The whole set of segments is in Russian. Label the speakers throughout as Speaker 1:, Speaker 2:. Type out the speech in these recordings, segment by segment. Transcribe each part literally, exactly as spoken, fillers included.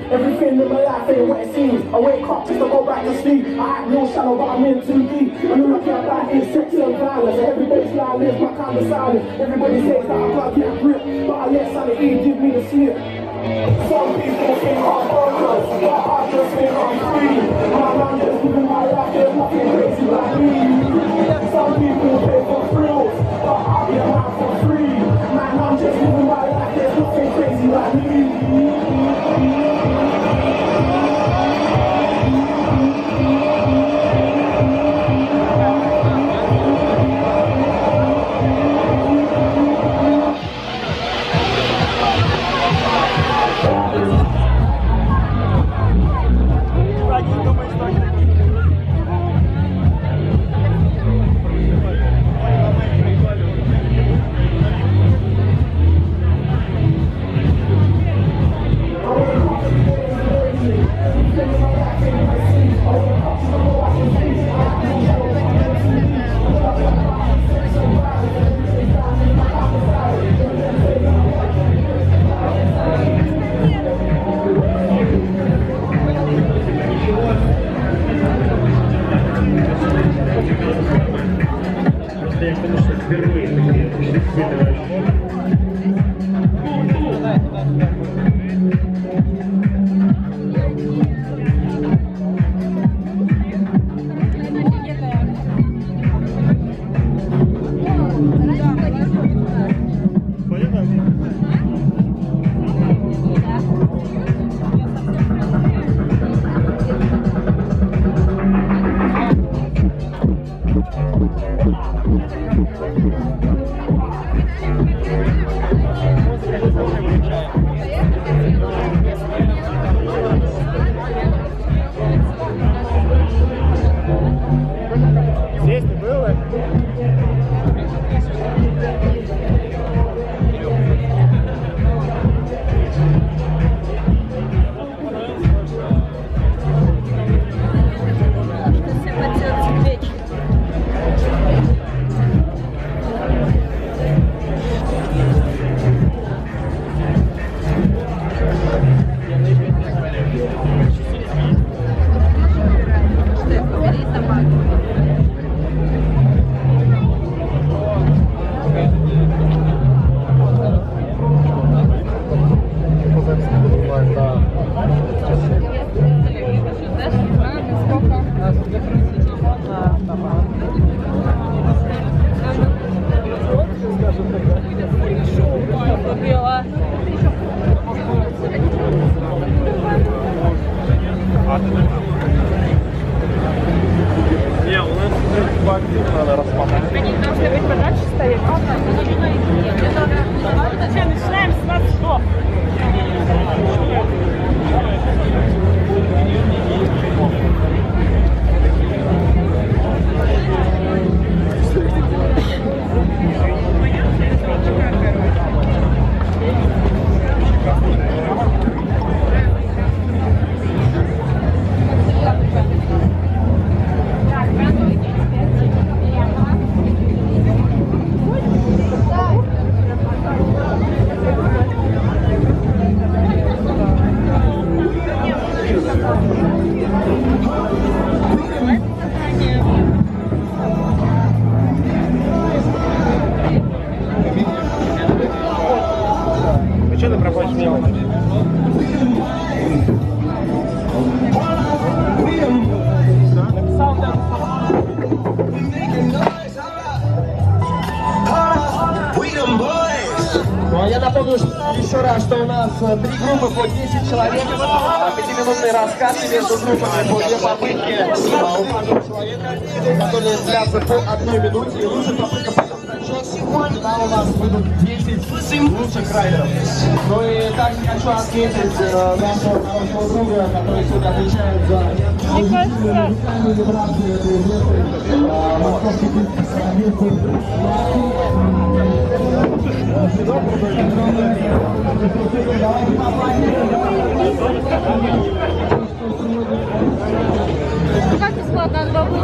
Speaker 1: Everything in my life ain't what it seems. I wake up just to go back to sleep. I act real shallow, but I'm in too deep. And all I care about is sex and violence. Every baseline is my kind of silence. Everybody says that I can't get a grip, but I let sanity give me the slip. Some people think I'm bonkers, but I just think I'm free. And I'm just living my life, there's nothing crazy like me. Some people pay for thrills, but I get mine for free. Man, I'm just living my life, there's nothing crazy like me.
Speaker 2: Они должны быть подальше стоять. Зачем начинаем с двадцать что?
Speaker 3: Что ты проходишь мимо?
Speaker 4: Ну а я напомню еще раз, что у нас три группы по десять человек, пятиминутный рассказ между группами по две попытки у каждого человека, которые длятся по одной минуте, и лучшая попытка потом тогда у нас будут десять лучших райдеров. Ну и также хочу отметить э, нашего хорошего друга, который сегодня отвечает за
Speaker 2: Как бесплатно от бабы?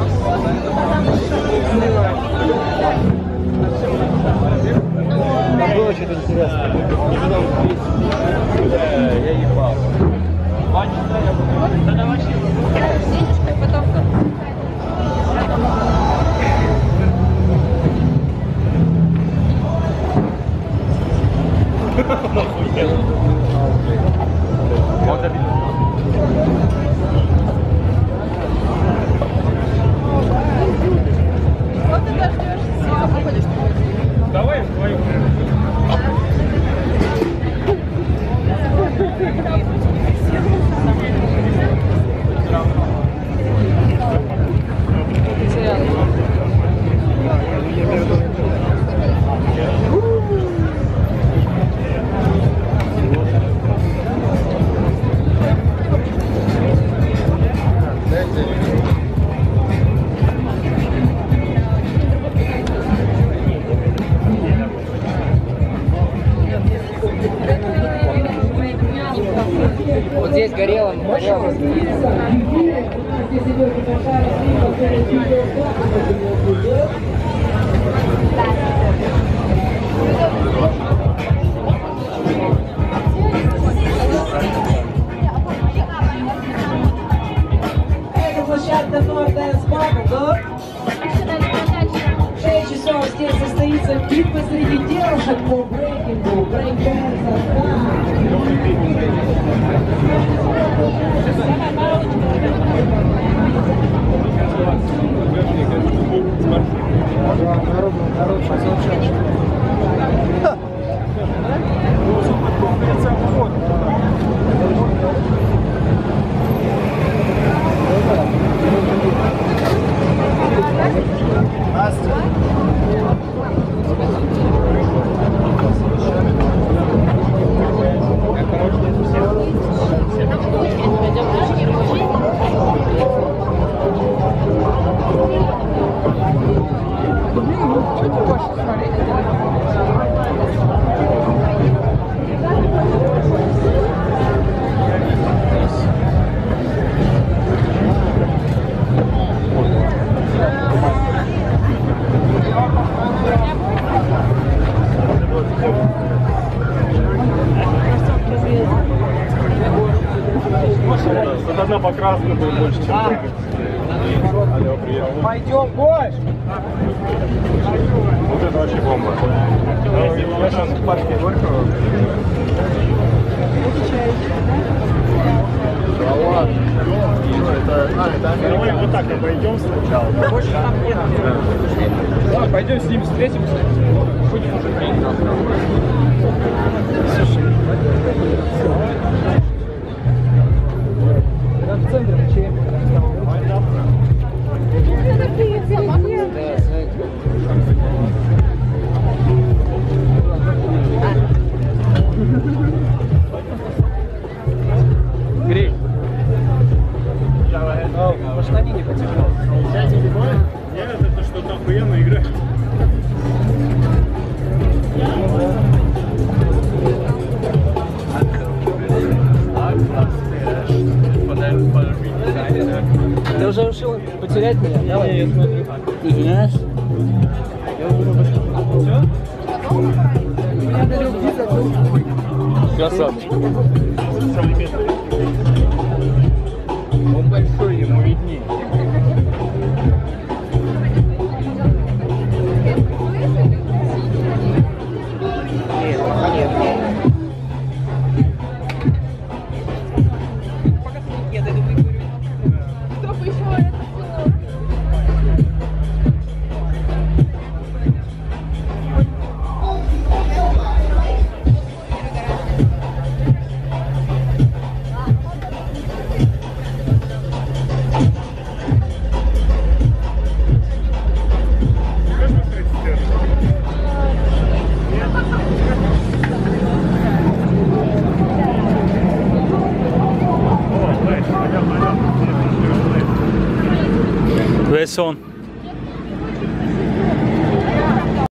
Speaker 3: Было что-то интересное. Я ебал.
Speaker 5: Вот здесь горело, горело.
Speaker 6: Это площадка North Battle. шесть часов здесь состоится битва среди девушек по брейкингу, брейк-дэнсу.
Speaker 3: Вот одна покраска будет больше, чем а. Алло, привет.
Speaker 5: Пойдем больше.
Speaker 3: Вот это вообще бомба. Сейчас в парке Горького. Да ладно. Это, а, это давай вот так обойдем сначала.
Speaker 5: Больше там нет.
Speaker 3: Да, пойдем с ним встретимся. Будем уже пить.
Speaker 5: В центре вечеринка.
Speaker 3: Грей.
Speaker 5: По штанине потекло.
Speaker 3: Я не понимаю. Нет, это что-то охуенно играет.
Speaker 5: Ты уже решил потерять меня? Давай.
Speaker 3: Я смотрю.
Speaker 5: Извиняюсь.
Speaker 3: Красавчик. Современный. Он большой, ему виднее.
Speaker 5: Нет, нет. Нет, я думаю,
Speaker 2: Кто бы еще это сделал?
Speaker 7: Ve son.